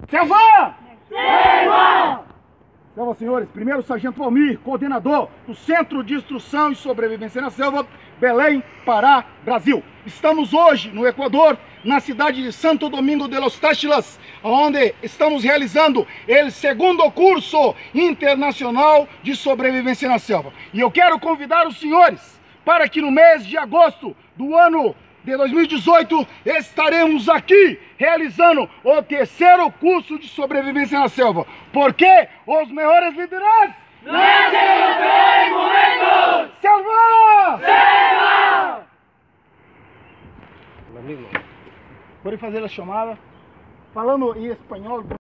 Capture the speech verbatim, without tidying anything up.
Selva! Selva! Selva, senhores, primeiro Sargento Valmir, coordenador do Centro de Instrução e Sobrevivência na Selva, Belém, Pará, Brasil. Estamos hoje no Equador, na cidade de Santo Domingo de los Táchilas, onde estamos realizando o segundo curso internacional de sobrevivência na selva. E eu quero convidar os senhores para que no mês de agosto do ano de dois mil e dezoito estaremos aqui realizando o terceiro curso de sobrevivência na selva. Porque os melhores líderes nascem nos piores momentos! Selva! Selva! Pode fazer a chamada falando em espanhol.